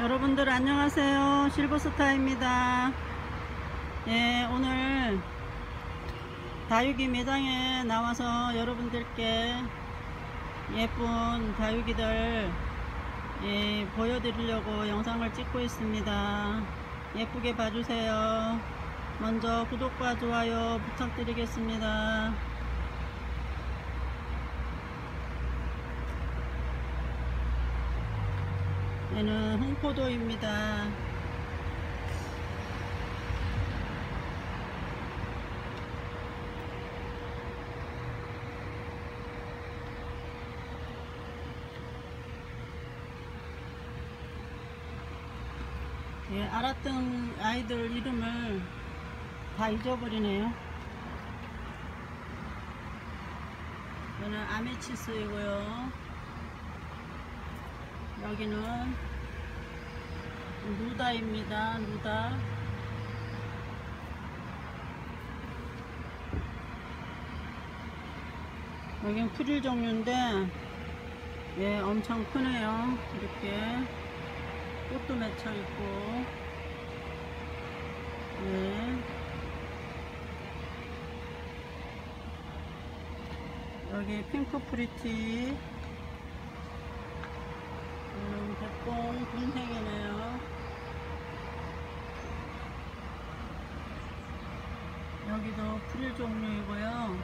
여러분들 안녕하세요. 실버스타입니다. 예, 오늘 다육이 매장에 나와서 여러분들께 예쁜 다육이들 보여드리려고 영상을 찍고 있습니다. 예쁘게 봐주세요. 먼저 구독과 좋아요 부탁드리겠습니다. 얘는 홍포도입니다. 예, 알았던 아이들 이름을 다 잊어버리네요. 얘는 아메치스이고요. 여기는 누다입니다. 누다. 여긴 프릴 종류인데 예, 엄청 크네요. 이렇게 꽃도 맺혀 있고 예. 여기 핑크 프리티 백봉 군생이네요. 여기도 프릴 종류이고요.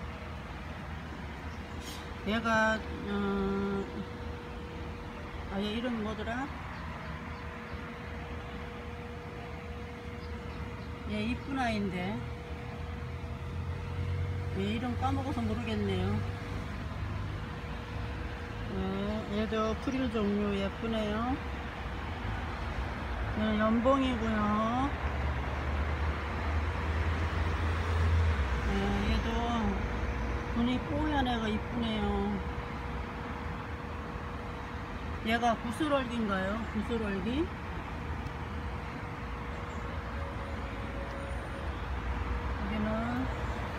얘가 얘 이름 뭐더라? 얘 이쁜 아이인데 얘 이름 까먹어서 모르겠네요. 얘도 프릴 종류 예쁘네요. 얘는 연봉이고요. 얘도 눈이 뽀얀 애가 이쁘네요. 얘가 구슬얼기인가요? 구슬얼기? 여기는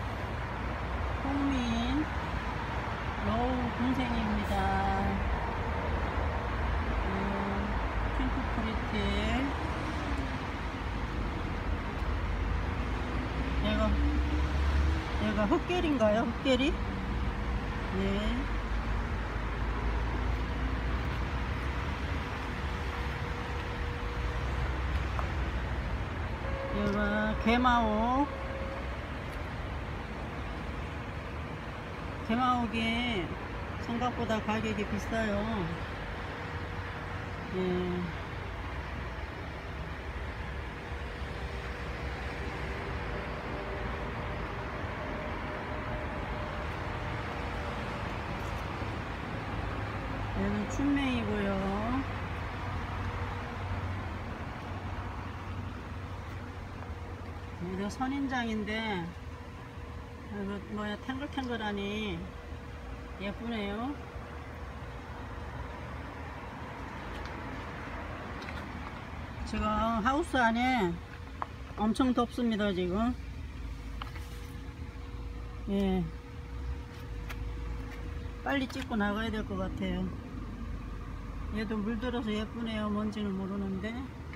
홍민 러우 군생입니다. 핑크 프리티. 얘가 흑계리인가요? 흑계리? 네. 얘가 개마옥. 개마옥이 생각보다 가격이 비싸요. 예. 얘는 춘맹이고요. 얘도 선인장인데 이거 뭐야 탱글탱글하니 예쁘네요. 지금 하우스 안에 엄청 덥습니다. 지금 예, 빨리 찍고 나가야 될 것 같아요. 얘도 물들어서 예쁘네요. 뭔지는 모르는데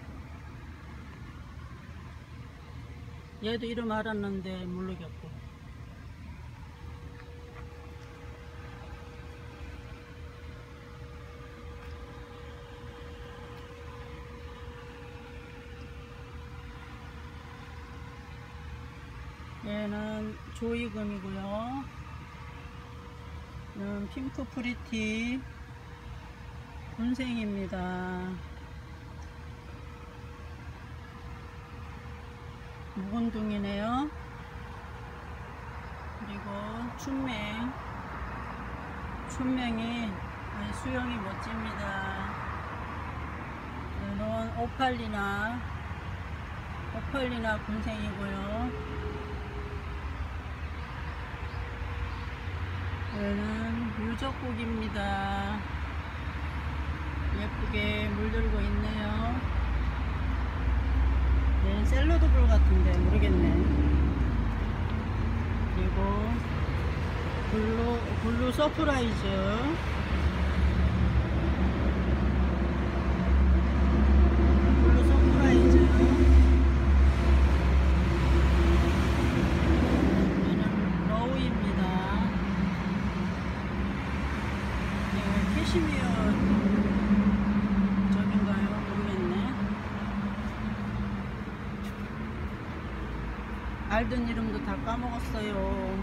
얘도 이름 알았는데 모르겠고. 얘는 조이금이고요. 얘는 핑크 프리티 군생입니다. 묵은둥이네요. 그리고 춘맹이 수영이 멋집니다. 얘는 오팔리나 군생이고요. 얘는 유적국입니다. 예쁘게 물들고 있네요. 얘는 샐러드볼 같은데 모르겠네. 그리고 블루 서프라이즈 알던 이름도 다 까먹었어요.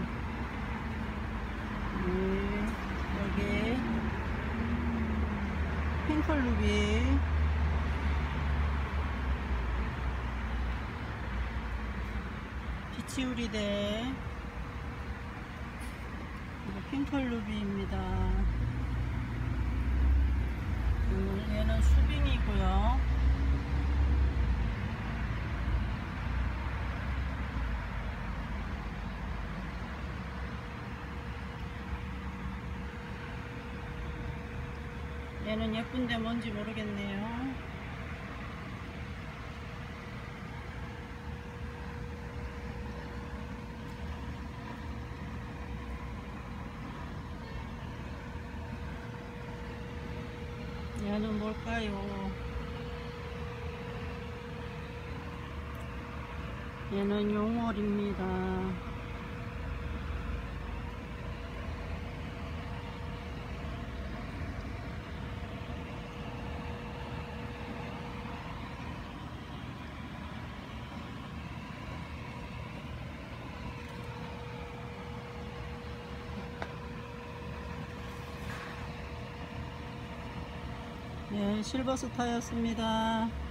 여기 핑클루비, 비치우리대, 이거 핑클루비입니다. 얘는 수빙이고요. 얘는 예쁜데 뭔지 모르겠네요. 얘는 뭘까요? 얘는 용월입니다. 네, 실버스타였습니다.